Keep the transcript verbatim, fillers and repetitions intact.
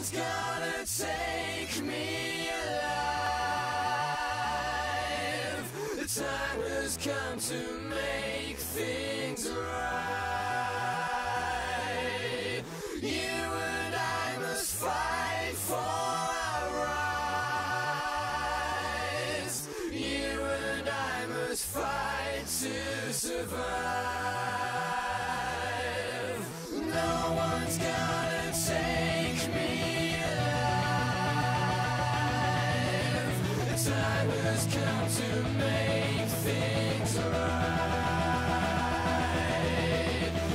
one's gonna take me alive. The time has come to make things right. You and I must fight for our rights. You and I must fight to survive. No one's gonna take me alive. The time has come to make things right.